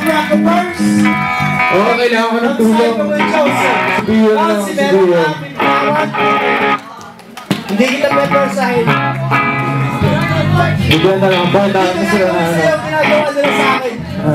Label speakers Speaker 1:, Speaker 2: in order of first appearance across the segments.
Speaker 1: Rockers!
Speaker 2: Oo, kailangan ko ng tulong. Sabihin lang, sabihin.
Speaker 1: Hindi kita pepersahin.
Speaker 2: Bigyan na lang, bata ako sila na ano.
Speaker 1: Ginagawa nila sa akin.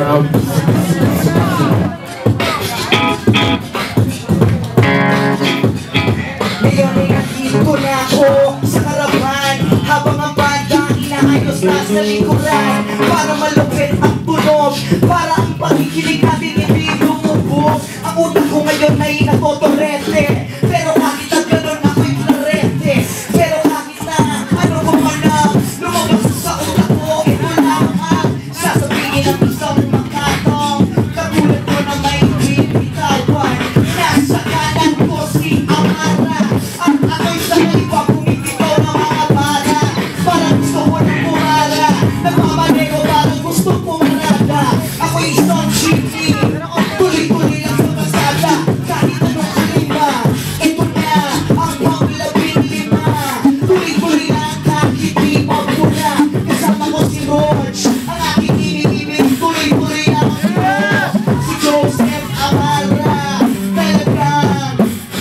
Speaker 1: Ngayon ko na ako sa harapan habang ang bandang inaayos na sa likuran para malupit ang tunog, para ang pakikinig natin hindi lumubog. Ang utak ko ngayon ay natotorete, pero kahit na gano'n ako'y clarete. Pero kahit na ano ko man na lumabas sa utak ko, ito lang ang sasabihin ng isang makatong katulad ko na may binitawan. Nasa kanan ko si Amara at ako'y sa kaliwa kumikitaw ng mga bala. Parang gusto ko ng pumara, nagmamanego parang gusto pumarada. Ako'y isang jeepney, tuloy-tuloy lang sa pasada. Kahit anong kalima, ito na ang panglabing-lima. Tuloy-tuloy lang kahit di mapuna. Kasama ko si Roach, ang aking iniibig. Tuloy-tuloy lang ako, si Joseph Amara. Talagang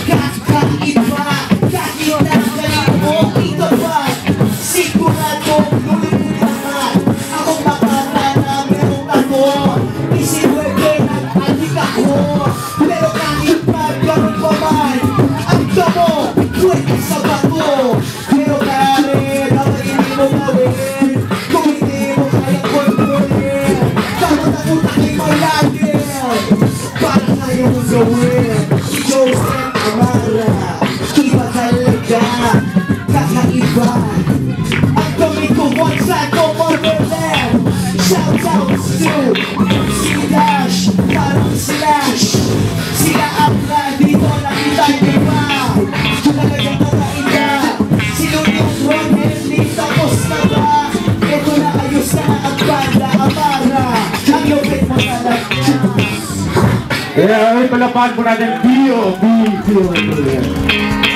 Speaker 1: kakaiba, kahit ang galing mo ito ba? Sigurado lululuhan akong makata na meron ako. Isinuwede nag-adik ako, pero kahit magkaroon pa man ang damo, pwede sa bato. Pero kare, dapat hindi mo gawin kung hindi mo kaya kontrolin. Dapat ang utak ay malagin para kaya mo gawin. Si Joseph Amara, iba talaga, kakaiba. Ang kami ko one side ko motherland. Shoutouts to MC Dash, parang Slash. Sila ang dito nakita niyo ba? Talagang kakaiba. Si Lunyong Ronel, di tapos na ba? Ito na ayos na ang banda Amara. Ang lupit mo talaga.
Speaker 2: Kaya ay palapahan po natin, B.O.B.